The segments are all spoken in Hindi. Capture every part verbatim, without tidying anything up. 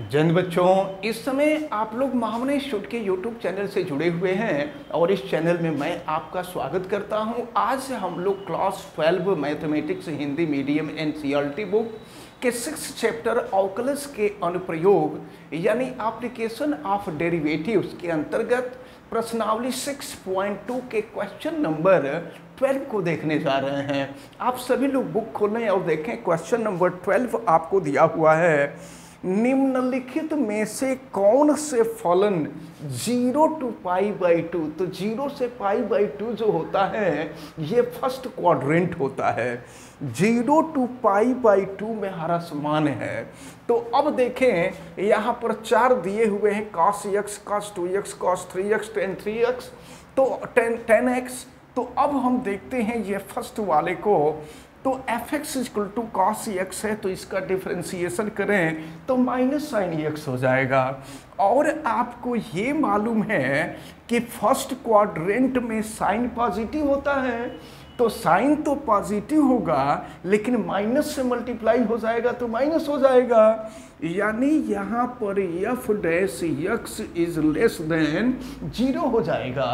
जन बच्चों, इस समय आप लोग महामनी शूट के यूट्यूब चैनल से जुड़े हुए हैं और इस चैनल में मैं आपका स्वागत करता हूं। आज हम लोग class twelve mathematics Hindi medium NCERT book के सिक्स चैप्टर ऑकलस के अनुप्रयोग यानी एप्लीकेशन ऑफ डेरिवेटिव्स के अंतर्गत प्रश्नावली सिक्स पॉइंट टू के क्वेश्चन नंबर ट्वेल्व को देखने जा रहे हैं। आप सभी लोग बुक खोलें और देखें। क्वेश्चन नंबर ट्वेल्व आपको दिया हुआ है, निम्नलिखित में से कौन से फलन zero to pi by two, तो जीरो से पाई बाई टू जो होता है ये फर्स्ट क्वाड्रेंट होता है। Zero to pi by two में हरा समान है। तो अब देखें यहाँ पर चार दिए हुए हैं, cos x, cos two x, cos three x, tan three x, तो टेन टेन एक्स। तो अब हम देखते हैं ये फर्स्ट वाले को, तो f x equal to cos x है, तो इसका डिफ्रेंसिएशन करें तो माइनस साइन एक्स हो जाएगा। और आपको ये मालूम है कि फर्स्ट क्वाड्रेंट में साइन पॉजिटिव होता है, तो साइन तो पॉजिटिव होगा लेकिन माइनस से मल्टीप्लाई हो जाएगा तो माइनस हो जाएगा। यानी यहाँ पर f dash x is less than zero हो जाएगा।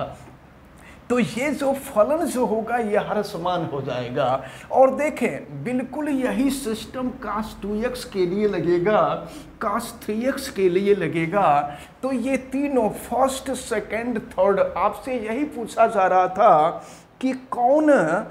तो ये जो फलन जो होगा ये हर समान हो जाएगा। और देखें बिल्कुल यही सिस्टम cos टू एक्स के लिए लगेगा, cos थ्री एक्स के लिए लगेगा। तो ये तीनों फर्स्ट सेकंड थर्ड आपसे यही पूछा जा रहा था कि कौन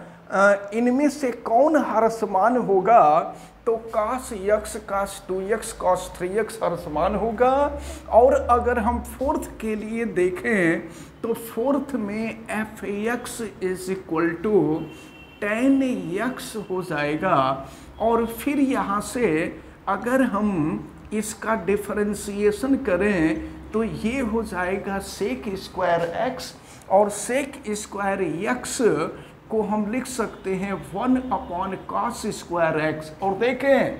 इनमें से कौन हर समान होगा। तो cos x, cos two x, cos three x हर समान होगा। और अगर हम फोर्थ के लिए देखें तो फोर्थ में f x is equal to tan x हो जाएगा। और फिर यहाँ से अगर हम इसका डिफरेंशिएशन करें तो ये हो जाएगा सेक स्क्वायर एक्स, और सेक स्क्वायर एक्स को हम लिख सकते हैं one upon cos square x. और देखें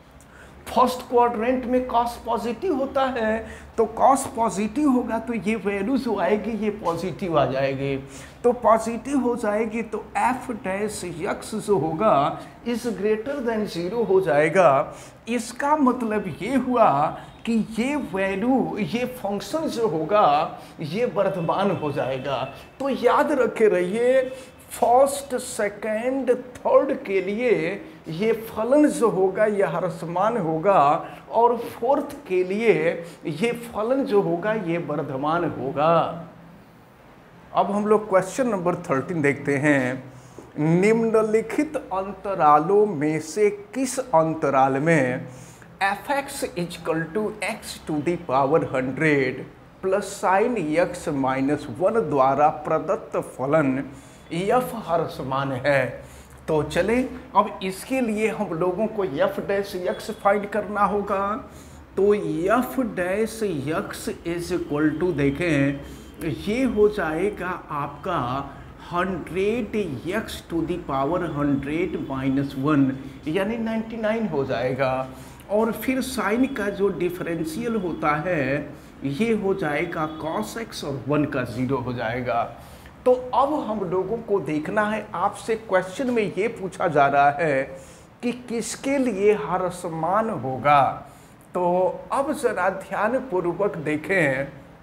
फर्स्ट क्वाड्रेंट में कॉस पॉजिटिव होता है, तो कॉस पॉजिटिव होगा तो ये वैल्यू जो आएगी ये पॉजिटिव आ जाएगी। तो पॉजिटिव हो जाएगी तो एफ डैश एक्स जो होगा इज ग्रेटर देन जीरो हो जाएगा। इसका मतलब ये हुआ कि ये वैल्यू, ये फंक्शन जो होगा ये वर्धमान हो जाएगा। तो याद रखे रहिए फर्स्ट सेकेंड थर्ड के लिए ये फलन जो होगा ये हर समान होगा, और फोर्थ के लिए ये फलन जो होगा ये वर्धमान होगा। अब हम लोग क्वेश्चन नंबर थर्टीन देखते हैं, निम्नलिखित अंतरालों में से किस अंतराल में f x is equal to x to the power hundred plus sine x minus one द्वारा प्रदत्त फलन एफ हर समान है। तो चले अब इसके लिए हम लोगों को एफ डैश एक्स फाइंड करना होगा। तो f dash x is equal to देखें ये हो जाएगा आपका hundred x to the power hundred minus one यानी नाइन्टी नाइन हो जाएगा। और फिर साइन का जो डिफरेंशियल होता है ये हो जाएगा कॉस एक्स और वन का ज़ीरो हो जाएगा। तो अब हम लोगों को देखना है, आपसे क्वेश्चन में ये पूछा जा रहा है कि किसके लिए हर समान होगा। तो अब जरा ध्यान पूर्वक देखें।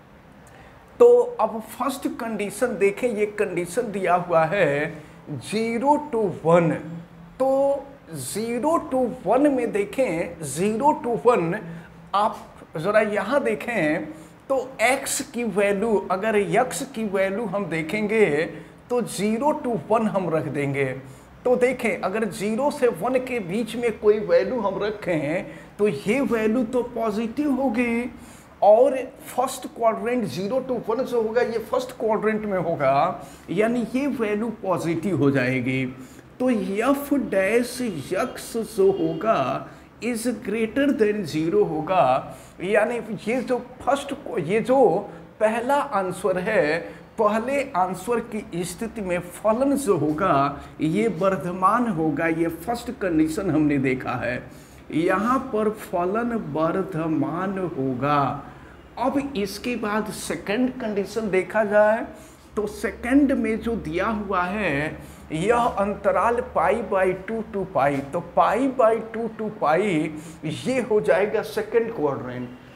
तो अब फर्स्ट कंडीशन देखें, ये कंडीशन दिया हुआ है जीरो टू वन। तो ज़ीरो टू वन में देखें, ज़ीरो टू वन आप ज़रा यहाँ देखें तो x की वैल्यू, अगर x की वैल्यू हम देखेंगे तो ज़ीरो टू वन हम रख देंगे। तो देखें अगर ज़ीरो से वन के बीच में कोई वैल्यू हम रखें तो ये वैल्यू तो पॉजिटिव होगी। और first quadrant zero to one जो होगा ये फर्स्ट क्वाड्रेंट में होगा, यानी ये वैल्यू पॉजिटिव हो जाएगी। तो एफ डैश एक्स जो होगा इज ग्रेटर देन जीरो होगा। यानी ये जो फर्स्ट, ये जो पहला आंसर है, पहले आंसर की स्थिति में फलन जो होगा ये वर्धमान होगा। ये फर्स्ट कंडीशन हमने देखा है, यहाँ पर फलन वर्धमान होगा। अब इसके बाद सेकंड कंडीशन देखा जाए तो सेकंड में जो दिया हुआ है यह अंतराल pi by two to pi, तो pi by two to pi ये हो जाएगा सेकंड क्वाड्रेंट।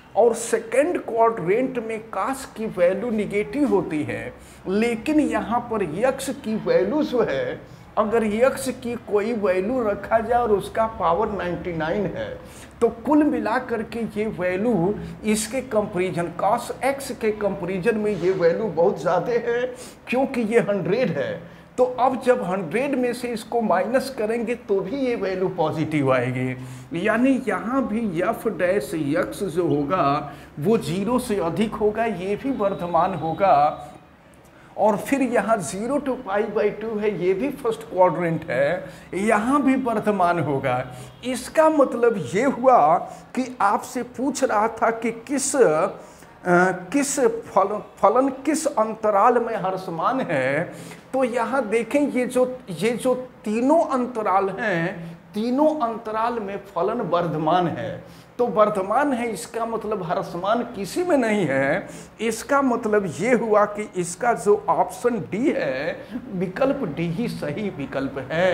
और सेकेंड क्वाड्रेंट में काश की वैल्यू निगेटिव होती है, लेकिन यहाँ पर यक्स की वैल्यू जो है, अगर यक्स की कोई वैल्यू रखा जाए और उसका पावर निन्यानवे है, तो कुल मिलाकर के ये वैल्यू इसके कंपैरिजन कॉस एक्स के कंपैरिजन में ये वैल्यू बहुत ज़्यादा है, क्योंकि ये हंड्रेड है। तो अब जब हंड्रेड में से इसको माइनस करेंगे तो भी ये वैल्यू पॉजिटिव आएगी, यानी यहाँ भी एफ डैश यक्स जो होगा वो जीरो से अधिक होगा, ये भी वर्धमान होगा। और फिर यहाँ zero to pi by two है, ये भी फर्स्ट क्वाड्रेंट है, यहाँ भी वर्धमान होगा। इसका मतलब ये हुआ कि आपसे पूछ रहा था कि किस आ, किस फलन फलन किस अंतराल में हर्षमान है। तो यहाँ देखें ये जो ये जो तीनों अंतराल हैं, तीनों अंतराल में फलन वर्धमान है। तो वर्धमान है इसका मतलब हर्षमान किसी में नहीं है। इसका मतलब ये हुआ कि इसका जो ऑप्शन डी है, विकल्प डी ही सही विकल्प है।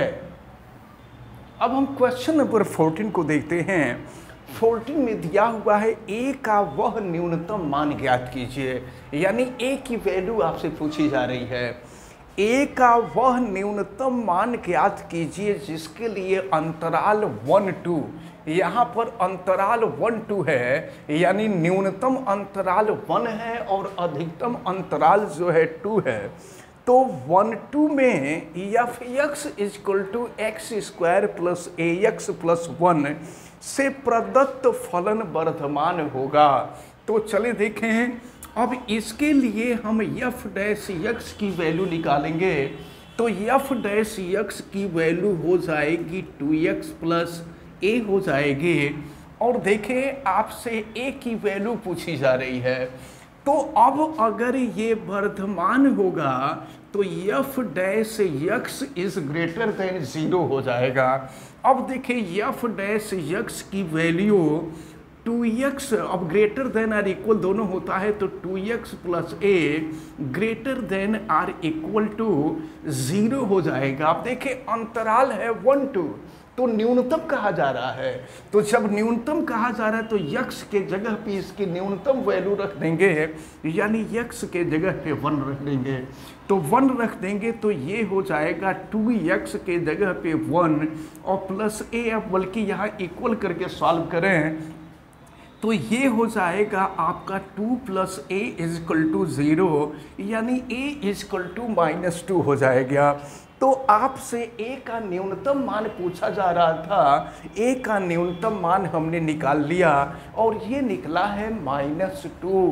अब हम क्वेश्चन नंबर फोर्टीन को देखते हैं। फोर्टीन में दिया हुआ है ए का वह न्यूनतम मान ज्ञात कीजिए, यानी ए की वैल्यू आपसे पूछी जा रही है। ए का वह न्यूनतम मान ज्ञात कीजिए जिसके लिए अंतराल वन टू, यहाँ पर अंतराल वन टू है, यानी न्यूनतम अंतराल वन है और अधिकतम अंतराल जो है टू है। तो वन टू में f x is equal to x square plus a x plus one से प्रदत्त फलन वर्धमान होगा। तो चले देखें, अब इसके लिए हम एफ डैश एक्स की वैल्यू निकालेंगे। तो एफ डैश एक्स की वैल्यू हो जाएगी टू एक्स प्लस ए हो जाएगी। और देखें आपसे ए की वैल्यू पूछी जा रही है, तो अब अगर ये वर्धमान होगा तो f dash x is greater than zero हो जाएगा। अब देखिए एफ डैश एक्स की वैल्यू टू एक्स, अब ग्रेटर देन आर इक्वल दोनों होता है, तो two x plus a greater than or equal to zero हो जाएगा। अब देखिए अंतराल है वन टू, तो न्यूनतम कहा जा रहा है। तो जब न्यूनतम कहा जा रहा है तो यक्स के जगह पे इसकी न्यूनतम वैल्यू रख देंगे, यानी यक्स के जगह पे वन रख देंगे। तो वन रख देंगे तो ये हो जाएगा टू एक्स के जगह पे वन और प्लस ए, अब बल्कि यहाँ इक्वल करके सॉल्व करें तो ये हो जाएगा आपका two plus a is equal to zero, यानी a is equal to minus two हो जाएगा। तो आपसे ए का न्यूनतम मान पूछा जा रहा था, ए का न्यूनतम मान हमने निकाल लिया और ये निकला है माइनस टू।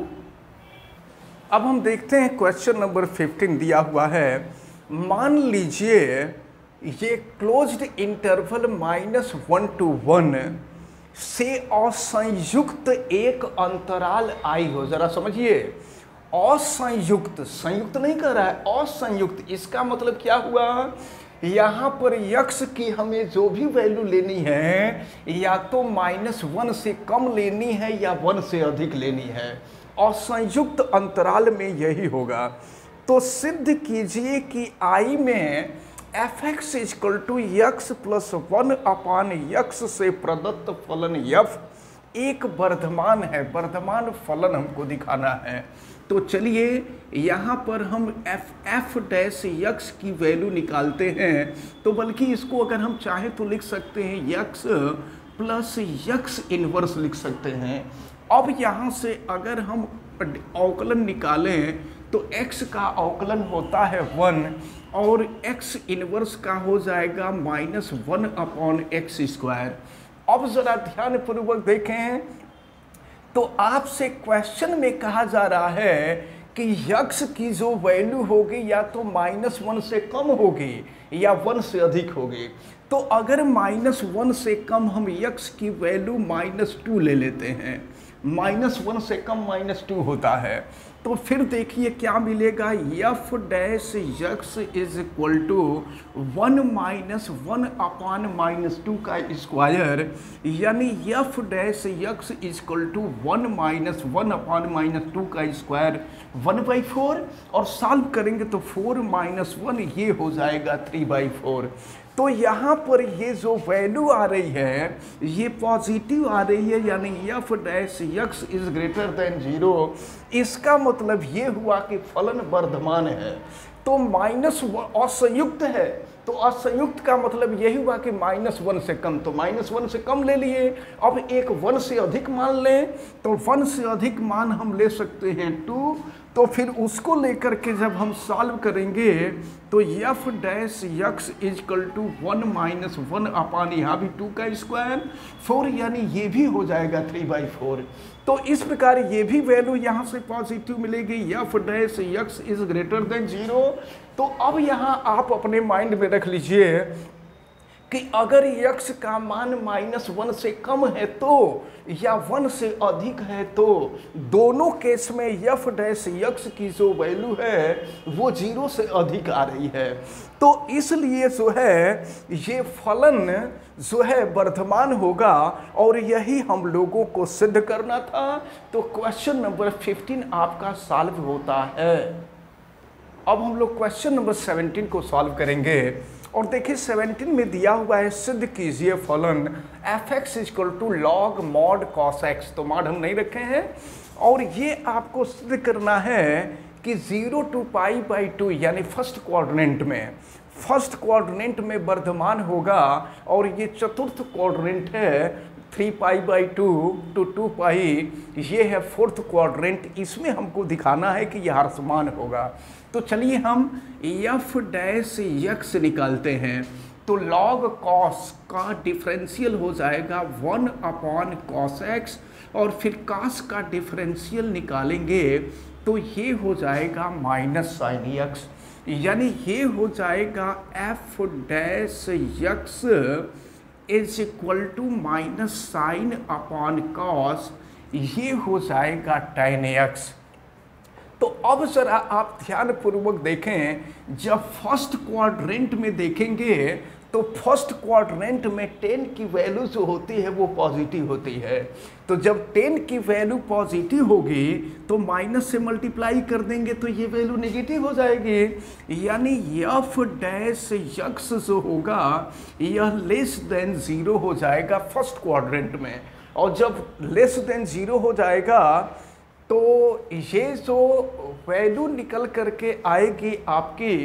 अब हम देखते हैं क्वेश्चन नंबर फिफ्टीन दिया हुआ है। मान लीजिए ये closed interval minus one to one से असंयुक्त एक अंतराल आई हो। जरा समझिए, असंयुक्त, संयुक्त नहीं कर रहा है, असंयुक्त। इसका मतलब क्या हुआ, यहाँ पर यक्स की हमें जो भी वैल्यू लेनी है या तो माइनस वन से कम लेनी है या वन से अधिक लेनी है। असंयुक्त अंतराल में यही होगा। तो सिद्ध कीजिए कि आई में f x is equal to x plus one upon x से प्रदत्त फलन यफ एक वर्धमान है। वर्धमान फलन हमको दिखाना है। तो चलिए यहाँ पर हम एफ एफ डैश यक्स की वैल्यू निकालते हैं। तो बल्कि इसको अगर हम चाहें तो लिख सकते हैं यक्स प्लस यक्स इनवर्स लिख सकते हैं। अब यहाँ से अगर हम अवकलन निकालें तो x का अवकलन होता है वन और x इनवर्स का हो जाएगा minus one upon x square. अब ज़रा ध्यान पूर्वक देखें, तो आपसे क्वेश्चन में कहा जा रहा है कि यक्स की जो वैल्यू होगी या तो माइनस वन से कम होगी या वन से अधिक होगी। तो अगर माइनस वन से कम हम यक्स की वैल्यू माइनस टू ले लेते हैं, माइनस वन से कम माइनस टू होता है, तो फिर देखिए क्या मिलेगा, f dash x is equal to one minus one upon minus two का स्क्वायर, यानी f dash x is equal to one minus one upon minus two का स्क्वायर वन बाई फोर। और सॉल्व करेंगे तो फोर माइनस वन ये हो जाएगा थ्री बाई फोर। तो यहाँ पर ये जो वैल्यू आ रही है ये पॉजिटिव आ रही है, यानी f dash x is greater than zero. इसका मतलब ये हुआ कि फलन वर्धमान है। तो माइनस असंयुक्त है, तो असंयुक्त का मतलब यही हुआ कि माइनस वन से कम, तो माइनस वन से कम ले लिए। अब एक वन से अधिक मान लें, तो वन से अधिक मान हम ले सकते हैं टू। तो फिर उसको लेकर के जब हम सॉल्व करेंगे तो f dash x is equal to one minus one upon यहाँ भी टू का स्क्वायर फोर, यानी ये भी हो जाएगा थ्री बाई फोर। तो इस प्रकार ये भी वैल्यू यहाँ से पॉजिटिव मिलेगी, f dash x is greater than zero. तो अब यहाँ आप अपने माइंड में रख लीजिए कि अगर x का मान माइनस वन से कम है तो या वन से अधिक है तो दोनों केस में एफ डैश एक्स की जो वैल्यू है वो जीरो से अधिक आ रही है। तो इसलिए जो है ये फलन जो है वर्धमान होगा और यही हम लोगों को सिद्ध करना था। तो क्वेश्चन नंबर फिफ्टीन आपका सॉल्व होता है। अब हम लोग क्वेश्चन नंबर सेवनटीन को सॉल्व करेंगे और देखिए सेवनटीन में दिया हुआ है सिद्ध कीजिए फलन f x equal to log mod cos x. तो मॉड हम नहीं रखे हैं और ये आपको सिद्ध करना है कि zero to pi by two यानी फर्स्ट क्वाड्रेंट में फर्स्ट क्वाड्रेंट में वर्धमान होगा और ये चतुर्थ क्वाड्रेंट है three pi by two to to pi, ये है फोर्थ क्वाड्रेंट। इसमें हमको दिखाना है कि यह हर्षमान होगा। तो चलिए हम एफ डैश एक्स निकालते हैं। तो लॉग कॉस का डिफरेंशियल हो जाएगा वन अपॉन कॉस एक्स और फिर कॉस का डिफरेंशियल निकालेंगे तो ये हो जाएगा माइनस साइन एक्स, यानी ये हो जाएगा f dash x is equal to minus sine upon cos, ये हो जाएगा टेन एक्स। तो अब जरा आप ध्यान पूर्वक देखें, जब फर्स्ट क्वाड्रेंट में देखेंगे तो फर्स्ट क्वाड्रेंट में टेन की वैल्यू जो होती है वो पॉजिटिव होती है। तो जब टेन की वैल्यू पॉजिटिव होगी तो माइनस से मल्टीप्लाई कर देंगे तो ये वैल्यू नेगेटिव हो जाएगी, यानी एफ डैश एक्स जो होगा यह लेस देन ज़ीरो हो जाएगा फर्स्ट क्वाड्रेंट में। और जब लेस देन ज़ीरो हो जाएगा तो ये जो वैल्यू निकल करके आएगी आपकी।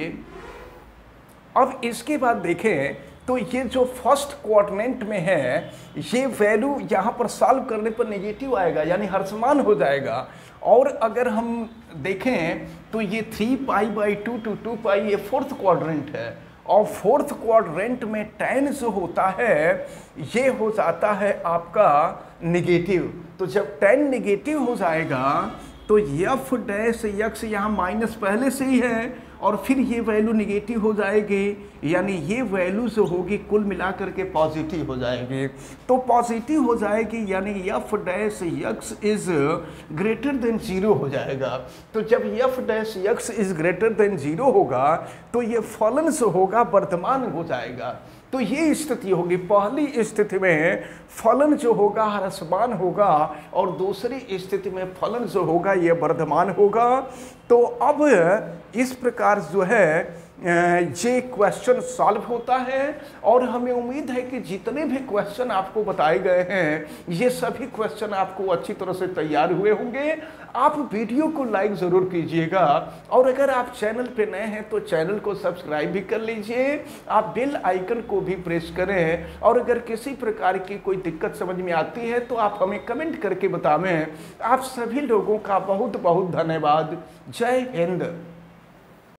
अब इसके बाद देखें तो ये जो फर्स्ट क्वाड्रेंट में है ये वैल्यू यहाँ पर सॉल्व करने पर नेगेटिव आएगा, यानी हर्षमान हो जाएगा। और अगर हम देखें तो ये three pi by two to to pi ये फोर्थ क्वाड्रेंट है और फोर्थ क्वाड्रेंट में टेन जो होता है ये हो जाता है आपका निगेटिव। तो जब टेन निगेटिव हो जाएगा तो एफ डैश एक्स यहाँ माइनस पहले से ही है और फिर ये वैल्यू निगेटिव हो जाएगी, यानी ये वैल्यू जो होगी कुल मिलाकर के पॉजिटिव हो जाएगी। तो पॉजिटिव हो जाएगी यानी f dash x is greater than zero हो जाएगा। तो जब f dash x is greater than zero होगा तो ये फलन जो होगा वर्धमान हो जाएगा। तो ये स्थिति होगी, पहली स्थिति में फलन जो होगा ह्रासमान होगा और दूसरी स्थिति में फलन जो होगा ये वर्धमान होगा। तो अब इस प्रकार जो है ये क्वेश्चन सॉल्व होता है और हमें उम्मीद है कि जितने भी क्वेश्चन आपको बताए गए हैं ये सभी क्वेश्चन आपको अच्छी तरह से तैयार हुए होंगे। आप वीडियो को लाइक ज़रूर कीजिएगा और अगर आप चैनल पे नए हैं तो चैनल को सब्सक्राइब भी कर लीजिए, आप बेल आइकन को भी प्रेस करें और अगर किसी प्रकार की कोई दिक्कत समझ में आती है तो आप हमें कमेंट करके बतावें। आप सभी लोगों का बहुत बहुत धन्यवाद। जय हिंद।